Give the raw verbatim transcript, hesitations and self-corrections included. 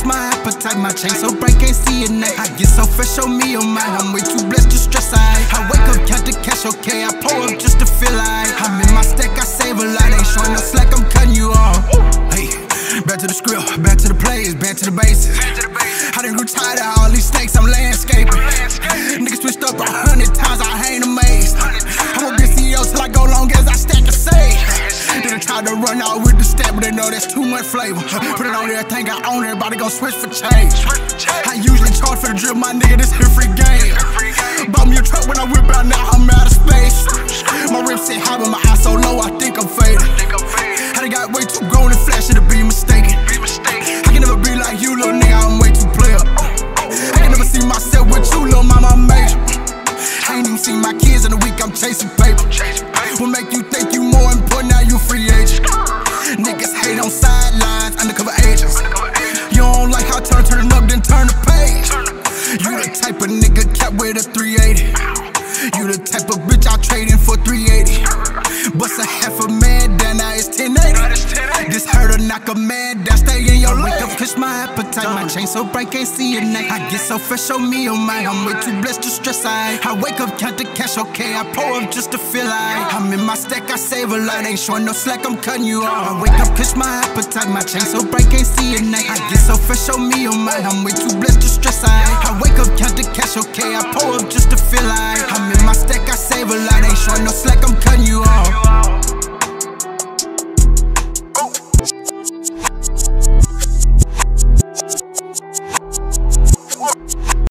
my appetite. My chain so bright, can't see it night. I get so fresh, show me your mind. I'm way too blessed to stress. I, I wake up, count the cash, okay. I pour up just to feel like I'm in my stack, I save a lot. Ain't showing no slack, I'm cutting you off. Hey, back to the script, back to the plays, back to the basics. I done grew tired of all these snakes, I'm landscaping. Niggas switched up a hundred times, I ain't amazed. I'm a big C E O till I go long as I stack the sage. Then I tried to run out with the step, but they know that's too much flavor. Put it on everything I own, everybody gon' switch for change. I usually charge for the drip, my nigga, this here free game. Bought me a truck when I whip out, now I'm out of space. My rims sit high, but my eyes so low, I think I'm faded. I done got way too grown and flashy to be mistaken. I can never be like you, little nigga, I'm way too player. I can never see myself with you, little mama, I'm major. I ain't even seen my kids in a week, I'm chasing paper. What make you think you more important, now you free agent? Niggas hate on sidelines, undercover agents. You don't like how I turn, turn it up, then turn the page. You the type of nigga kept with a three eighty. You the type of bitch I'll trade in for three eighty. Bust a half a man down, now it's ten eighty. This hurt or knock a man down, stay in your lane. Wake up, catch my appetite. My chain so bright, can't see it night. I get so fresh, show me your mind. I'm way too blessed to stress. I, I wake up, count the cash, okay. I pour up just to feel like I'm in my stack, I save a lot. Ain't showing no slack, I'm cutting you off. I wake up, catch my appetite. My chain so bright, can't see it night. I get so fresh, show me your mind. I'm way too blessed to stress. I, I wake up, count the cash, okay. I pour up just to feel like